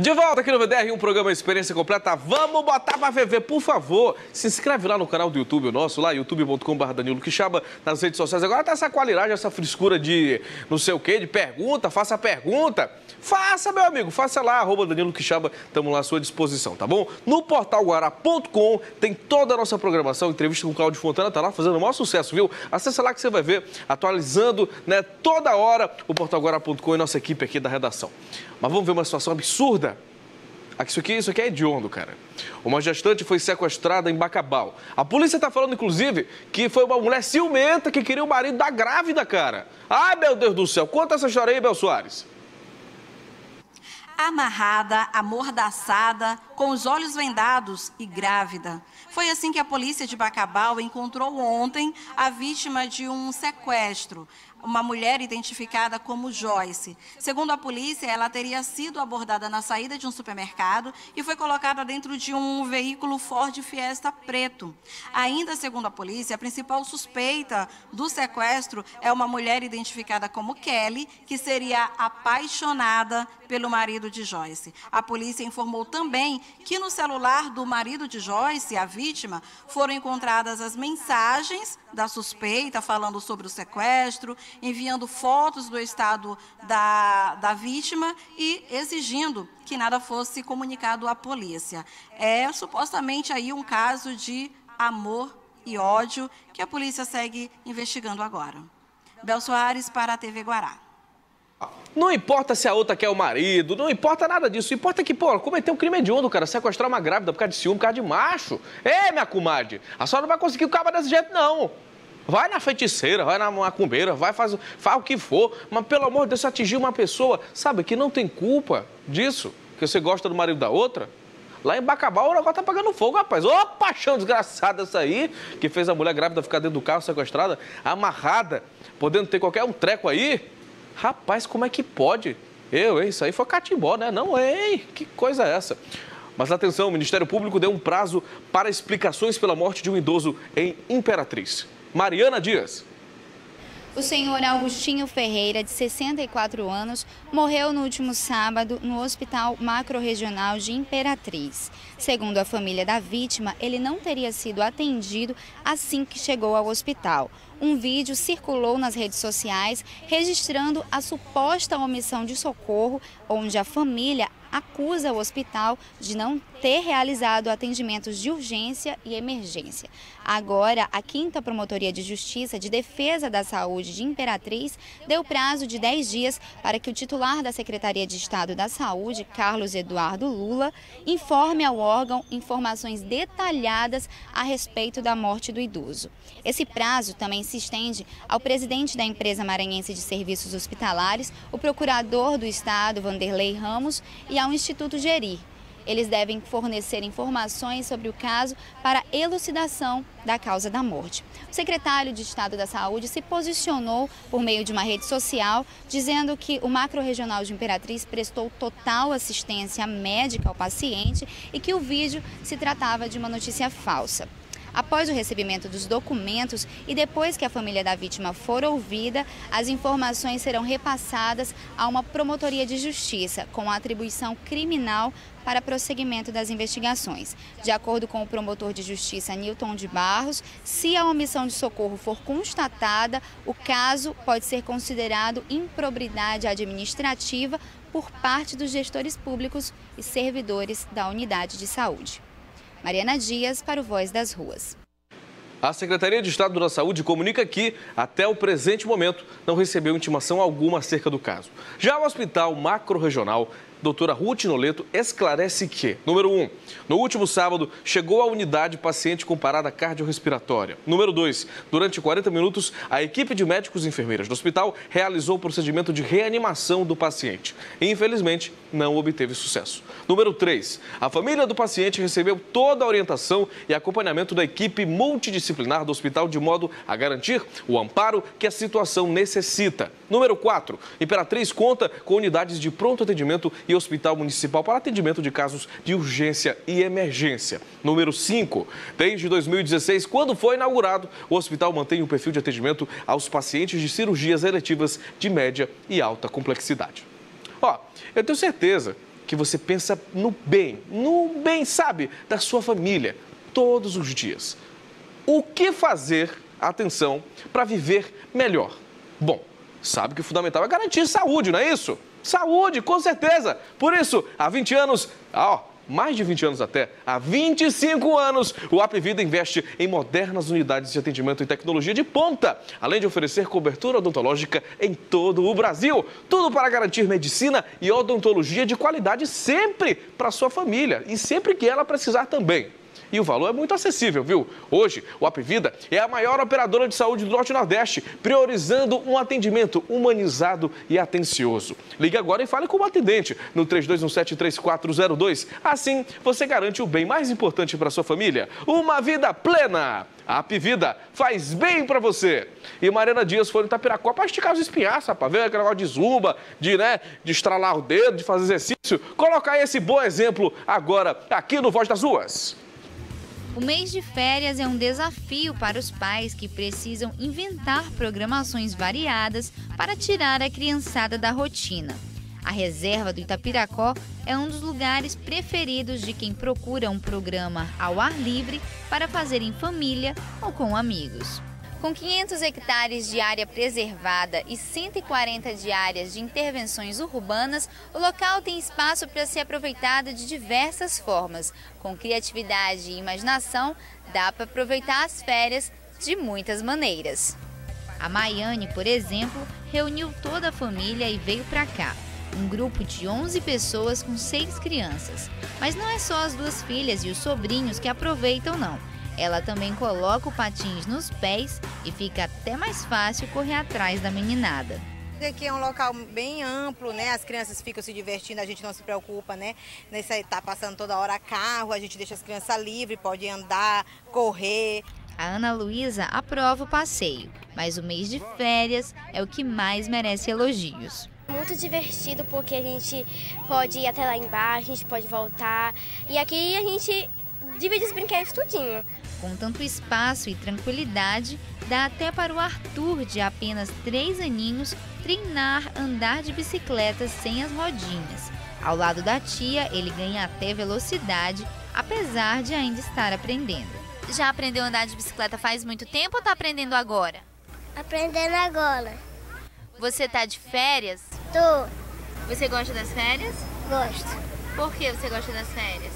De volta aqui no VDR, um programa Experiência Completa. Vamos botar pra viver, por favor. Se inscreve lá no canal do YouTube, o nosso, lá, youtube.com/Danilo Quixaba, nas redes sociais. Agora tá essa qualidade, essa frescura de não sei o quê, de pergunta, faça pergunta. Faça, meu amigo, faça lá, @Danilo Quixaba, estamos lá à sua disposição, tá bom? No portalguará.com tem toda a nossa programação, entrevista com o Cláudio Fontana, tá lá fazendo o maior sucesso, viu? Acessa lá que você vai ver, atualizando, né, toda hora o portalguará.com e nossa equipe aqui da redação. Mas vamos ver uma situação absurda. Isso aqui é hediondo, cara. Uma gestante foi sequestrada em Bacabal. A polícia tá falando, inclusive, que foi uma mulher ciumenta que queria o marido da grávida, cara. Ai, meu Deus do céu. Conta essa história aí, Bel Soares. Amarrada, amordaçada, com os olhos vendados e grávida. Foi assim que a polícia de Bacabal encontrou ontem a vítima de um sequestro, uma mulher identificada como Joyce. Segundo a polícia, ela teria sido abordada na saída de um supermercado e foi colocada dentro de um veículo Ford Fiesta preto. Ainda segundo a polícia, a principal suspeita do sequestro é uma mulher identificada como Kelly, que seria apaixonada pelo marido de Joyce. A polícia informou também que no celular do marido de Joyce, a vítima, foram encontradas as mensagens da suspeita falando sobre o sequestro, enviando fotos do estado da vítima e exigindo que nada fosse comunicado à polícia. É supostamente aí um caso de amor e ódio que a polícia segue investigando agora. Bel Soares para a TV Guará. Não importa se a outra quer o marido, não importa nada disso. Importa que, pô, cometeu um crime hediondo, cara. Sequestrar uma grávida por causa de ciúme, por causa de macho. Ei, minha comadre, a senhora não vai conseguir o cabo desse jeito, não. Vai na feiticeira, vai na macumbeira, faz o que for. Mas, pelo amor de Deus, se atingir uma pessoa, sabe, que não tem culpa disso, que você gosta do marido da outra. Lá em Bacabal, o negócio tá pegando fogo, rapaz. Ô, paixão desgraçada essa aí, que fez a mulher grávida ficar dentro do carro, sequestrada, amarrada, podendo ter qualquer um treco aí. Rapaz, como é que pode? Isso aí foi catimbó, né? Não, que coisa é essa? Mas atenção, o Ministério Público deu um prazo para explicações pela morte de um idoso em Imperatriz. Mariana Dias. O senhor Augustinho Ferreira, de 64 anos, morreu no último sábado no Hospital Macro-Regional de Imperatriz. Segundo a família da vítima, ele não teria sido atendido assim que chegou ao hospital. Um vídeo circulou nas redes sociais registrando a suposta omissão de socorro, onde a família acusa o hospital de não ter realizado atendimentos de urgência e emergência. Agora, a 5ª Promotoria de Justiça de Defesa da Saúde de Imperatriz deu prazo de 10 dias para que o titular da Secretaria de Estado da Saúde, Carlos Eduardo Lula, informe ao órgão informações detalhadas a respeito da morte do idoso. Esse prazo também se estende ao presidente da empresa maranhense de serviços hospitalares, o procurador do Estado, Vanderlei Ramos, e ao Instituto Gerir. Eles devem fornecer informações sobre o caso para elucidação da causa da morte. O secretário de Estado da Saúde se posicionou por meio de uma rede social, dizendo que o Macro-Regional de Imperatriz prestou total assistência médica ao paciente e que o vídeo se tratava de uma notícia falsa. Após o recebimento dos documentos e depois que a família da vítima for ouvida, as informações serão repassadas a uma promotoria de justiça com a atribuição criminal para prosseguimento das investigações. De acordo com o promotor de justiça Nilton de Barros, se a omissão de socorro for constatada, o caso pode ser considerado improbidade administrativa por parte dos gestores públicos e servidores da unidade de saúde. Mariana Dias para o Voz das Ruas. A Secretaria de Estado da Saúde comunica que, até o presente momento, não recebeu intimação alguma acerca do caso. Já o Hospital Macro-Regional, doutora Ruth Noleto, esclarece que, número 1, no último sábado, chegou à unidade paciente com parada cardiorrespiratória. Número 2, durante 40 minutos, a equipe de médicos e enfermeiras do hospital realizou o procedimento de reanimação do paciente. E, infelizmente, não obteve sucesso. Número 3, a família do paciente recebeu toda a orientação e acompanhamento da equipe multidisciplinar do hospital de modo a garantir o amparo que a situação necessita. Número 4, Imperatriz conta com unidades de pronto atendimento e hospital municipal para atendimento de casos de urgência e emergência. Número 5, desde 2016, quando foi inaugurado, o hospital mantém o perfil de atendimento aos pacientes de cirurgias eletivas de média e alta complexidade. Eu tenho certeza que você pensa no bem, sabe, da sua família, todos os dias. O que fazer, atenção, para viver melhor? Bom, sabe que o fundamental é garantir saúde, não é isso? Saúde, com certeza. Por isso, há 20 anos, mais de 20 anos até, há 25 anos, o Apvida investe em modernas unidades de atendimento e tecnologia de ponta, além de oferecer cobertura odontológica em todo o Brasil. Tudo para garantir medicina e odontologia de qualidade sempre para sua família e sempre que ela precisar também. E o valor é muito acessível, viu? Hoje, o Apvida é a maior operadora de saúde do Norte e Nordeste, priorizando um atendimento humanizado e atencioso. Ligue agora e fale com o atendente no 3217-3402. Assim, você garante o bem mais importante para sua família, uma vida plena. A Apvida faz bem para você. E Mariana Dias foi no Itapiracó para esticar os espinhaços, para ver aquele negócio de zumba, de estralar o dedo, de fazer exercício. Coloca aí esse bom exemplo agora aqui no Voz das Ruas. O mês de férias é um desafio para os pais que precisam inventar programações variadas para tirar a criançada da rotina. A reserva do Itapiracó é um dos lugares preferidos de quem procura um programa ao ar livre para fazer em família ou com amigos. Com 500 hectares de área preservada e 140 de áreas de intervenções urbanas, o local tem espaço para ser aproveitado de diversas formas. Com criatividade e imaginação, dá para aproveitar as férias de muitas maneiras. A Maiane, por exemplo, reuniu toda a família e veio para cá. Um grupo de 11 pessoas com 6 crianças. Mas não é só as 2 filhas e os sobrinhos que aproveitam, não. Ela também coloca o patins nos pés e fica até mais fácil correr atrás da meninada. Aqui é um local bem amplo, né? As crianças ficam se divertindo, a gente não se preocupa, né? Tá passando toda hora carro, a gente deixa as crianças livres, pode andar, correr. A Ana Luísa aprova o passeio, mas o mês de férias é o que mais merece elogios. Muito divertido porque a gente pode ir até lá embaixo, a gente pode voltar e aqui a gente divide os brinquedos tudinho. Com tanto espaço e tranquilidade, dá até para o Arthur, de apenas 3 aninhos, treinar andar de bicicleta sem as rodinhas. Ao lado da tia, ele ganha até velocidade, apesar de ainda estar aprendendo. Já aprendeu a andar de bicicleta faz muito tempo ou está aprendendo agora? Aprendendo agora. Você está de férias? Tô. Você gosta das férias? Gosto. Por que você gosta das férias?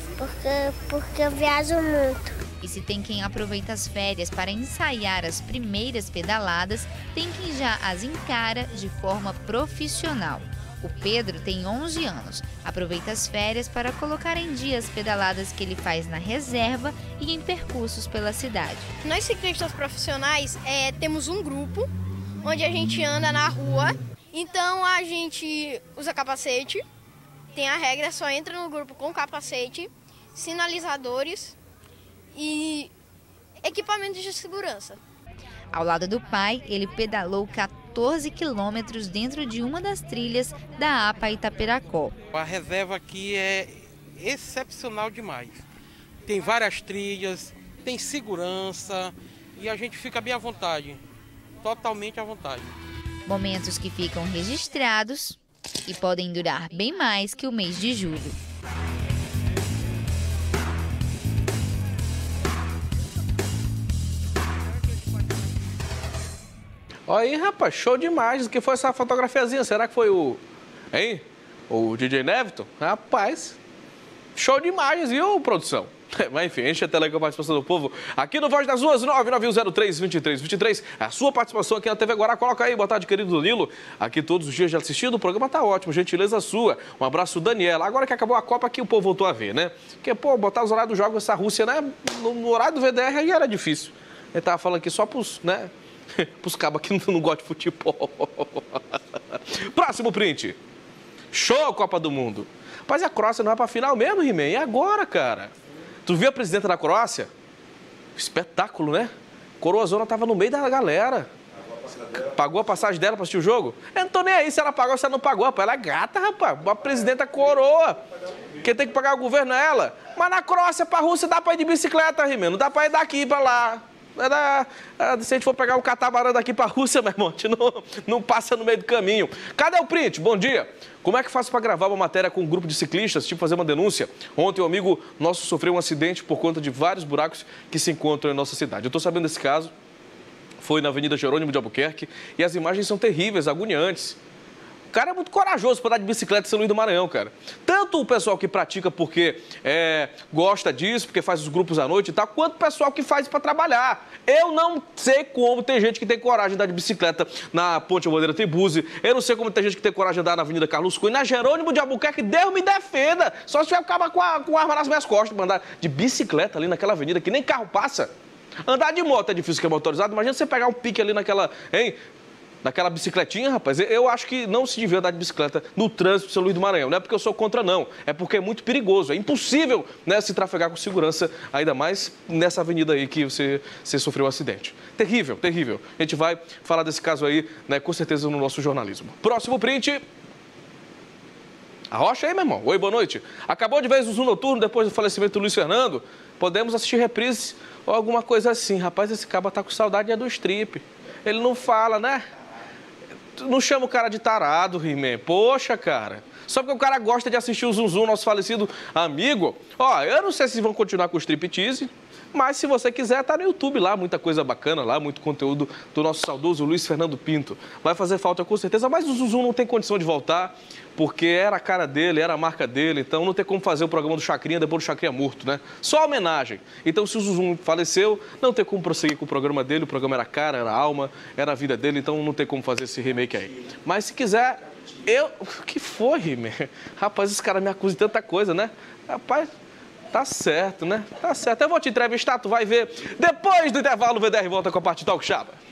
Porque eu viajo muito. E se tem quem aproveita as férias para ensaiar as primeiras pedaladas, tem quem já as encara de forma profissional. O Pedro tem 11 anos, aproveita as férias para colocar em dia as pedaladas que ele faz na reserva e em percursos pela cidade. Nós ciclistas profissionais temos um grupo onde a gente anda na rua, então a gente usa capacete, tem a regra, só entra no grupo com capacete, sinalizadores e equipamentos de segurança. Ao lado do pai, ele pedalou 14 quilômetros dentro de uma das trilhas da APA Itapiracó. A reserva aqui é excepcional demais. Tem várias trilhas, tem segurança e a gente fica bem à vontade, totalmente à vontade. Momentos que ficam registrados e podem durar bem mais que o mês de julho. Olha aí, rapaz, show demais. O que foi essa fotografiazinha? Será que foi o DJ Neviton? Rapaz, show demais, viu, produção? Mas enfim, enche a tela aí com a participação do povo. Aqui no Voz das Ruas, 99103-2323. A sua participação aqui na TV Guará. Coloca aí, boa tarde, querido Danilo. Aqui todos os dias de assistindo, o programa tá ótimo, gentileza sua. Um abraço, Daniela. Agora que acabou a Copa, aqui o povo voltou a ver, né? Porque, pô, botar os horários do jogo, essa Rússia, né? No horário do VDR aí era difícil. Ele tava falando aqui só pros, né? Pros cabos que não gostam de futebol. Próximo print. Show, Copa do Mundo. Mas a Croácia não vai pra final mesmo, He-Man? E agora, cara? Tu viu a presidenta da Croácia? Espetáculo, né? Coroazona tava no meio da galera. Pagou a passagem dela pra assistir o jogo? Eu não tô nem aí se ela pagou ou se ela não pagou, rapaz. Ela é gata, rapaz. A presidenta coroa. Quem tem que pagar o governo é ela. Mas na Croácia pra Rússia dá pra ir de bicicleta, He-Man. Não dá pra ir daqui pra lá. Se a gente for pegar um catamarã daqui pra Rússia, meu irmão, a gente não passa no meio do caminho. Cadê o print? Bom dia. Como é que faz para gravar uma matéria com um grupo de ciclistas, tipo fazer uma denúncia? Ontem um amigo nosso sofreu um acidente por conta de vários buracos que se encontram em nossa cidade. Eu estou sabendo desse caso, foi na Avenida Jerônimo de Albuquerque, e as imagens são terríveis, agoniantes. O cara é muito corajoso para andar de bicicleta em São Luís do Maranhão, cara. Tanto o pessoal que pratica porque gosta disso, porque faz os grupos à noite e tal, quanto o pessoal que faz para trabalhar. Eu não sei como tem gente que tem coragem de andar de bicicleta na Ponte Bandeira Tribuzzi. Eu não sei como tem gente que tem coragem de andar na Avenida Carlos Cunha. Na Jerônimo de Albuquerque, Deus me defenda. Só se tiver acabar com a arma nas minhas costas para andar de bicicleta ali naquela avenida que nem carro passa. Andar de moto é difícil que é motorizado. Imagina você pegar um pique ali naquela... Naquela bicicletinha, rapaz, eu acho que não se devia andar de bicicleta no trânsito de São Luís do Maranhão. Não é porque eu sou contra, não. É porque é muito perigoso. É impossível, né, se trafegar com segurança, ainda mais nessa avenida aí que você sofreu um acidente. Terrível, terrível. A gente vai falar desse caso aí, né, com certeza no nosso jornalismo. Próximo print. Arrocha aí, meu irmão. Oi, boa noite. Acabou de ver o Zuzu Noturno depois do falecimento do Luiz Fernando? Podemos assistir reprise ou alguma coisa assim. Rapaz, esse caba tá com saudade do strip. Ele não fala, né? Não chama o cara de tarado, He-Man. Poxa, cara. Só porque o cara gosta de assistir o Zuzu, nosso falecido amigo. Ó, eu não sei se vão continuar com o striptease, mas se você quiser, tá no YouTube lá, muita coisa bacana lá, muito conteúdo do nosso saudoso Luiz Fernando Pinto. Vai fazer falta com certeza, mas o Zuzu não tem condição de voltar, porque era a cara dele, era a marca dele, então não tem como fazer o programa do Chacrinha depois do Chacrinha morto, né? Só homenagem. Então, se o Zuzu faleceu, não tem como prosseguir com o programa dele, o programa era a cara, era a alma, era a vida dele, então não tem como fazer esse remake aí. Mas se quiser, O que foi, He-Man? Rapaz, esse cara me acusa de tanta coisa, né? Rapaz... Tá certo, né? Tá certo. Eu vou te entrevistar, tu vai ver. Depois do intervalo, o VDR volta com a parte Talk Chapa.